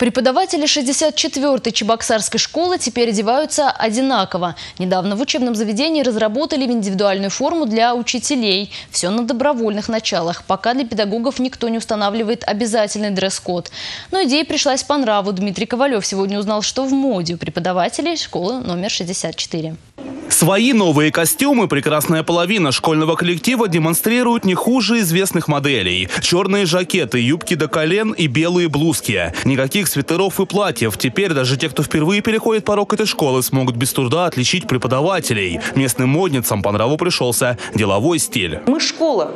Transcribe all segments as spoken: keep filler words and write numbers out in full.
Преподаватели шестьдесят четвёртой Чебоксарской школы теперь одеваются одинаково. Недавно в учебном заведении разработали индивидуальную форму для учителей. Все на добровольных началах. Пока для педагогов никто не устанавливает обязательный дресс-код. Но идея пришлась по нраву. Дмитрий Ковалев сегодня узнал, что в моде у преподавателей школы номер шестьдесят четыре. Свои новые костюмы прекрасная половина школьного коллектива демонстрирует не хуже известных моделей. Черные жакеты, юбки до колен и белые блузки. Никаких свитеров и платьев. Теперь даже те, кто впервые переходит порог этой школы, смогут без труда отличить преподавателей. Местным модницам по нраву пришелся деловой стиль. Мы школа.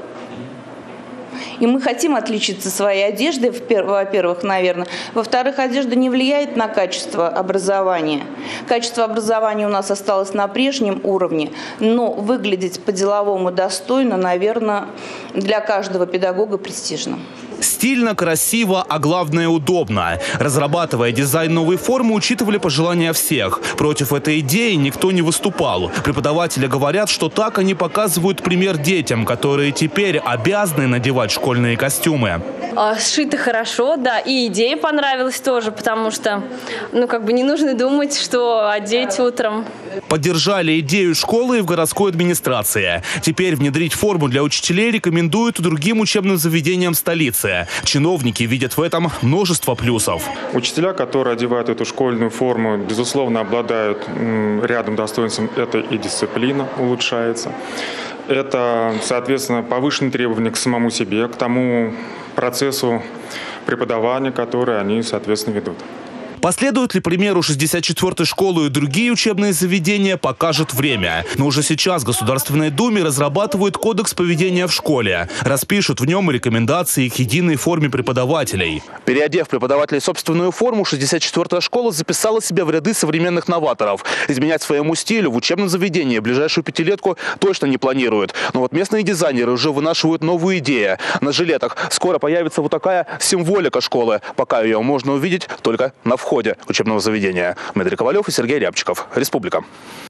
И мы хотим отличиться своей одеждой, во-первых, наверное. Во-вторых, одежда не влияет на качество образования. Качество образования у нас осталось на прежнем уровне, но выглядеть по-деловому достойно, наверное, для каждого педагога престижно. Стильно, красиво, а главное удобно. Разрабатывая дизайн новой формы, учитывали пожелания всех. Против этой идеи никто не выступал. Преподаватели говорят, что так они показывают пример детям, которые теперь обязаны надевать школьные костюмы. Сшито хорошо, да, и идея понравилась тоже, потому что, ну, как бы не нужно думать, что одеть утром. Поддержали идею школы и в городской администрации. Теперь внедрить форму для учителей рекомендуют другим учебным заведениям столицы. Чиновники видят в этом множество плюсов. Учителя, которые одевают эту школьную форму, безусловно, обладают рядом достоинством. Это и дисциплина улучшается. Это, соответственно, повышенные требования к самому себе, к тому процессу преподавания, который они, соответственно, ведут. Последуют ли примеру шестьдесят четвёртой школы и другие учебные заведения, покажет время. Но уже сейчас в Государственной Думе разрабатывают кодекс поведения в школе. Распишут в нем рекомендации к единой форме преподавателей. Переодев преподавателей собственную форму, шестьдесят четвёртая школа записала себя в ряды современных новаторов. Изменять своему стилю в учебном заведении ближайшую пятилетку точно не планируют. Но вот местные дизайнеры уже вынашивают новую идею. На жилетах скоро появится вот такая символика школы. Пока ее можно увидеть только на входе учебного заведения. Дмитрий Ковалев и Сергей Рябчиков. Республика.